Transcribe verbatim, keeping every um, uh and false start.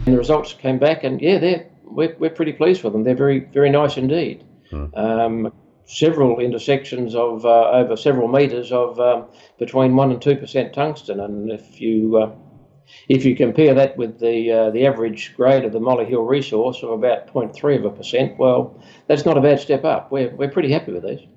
the results came back, and yeah, they're we're, we're pretty pleased with them. They're very very nice indeed. Hmm. Um, several intersections of uh, over several metres of um, between one and two percent tungsten, and if you uh, if you compare that with the uh, the average grade of the Molly Hill resource of about zero point three of a percent, well, that's not a bad step up. We're we're pretty happy with these.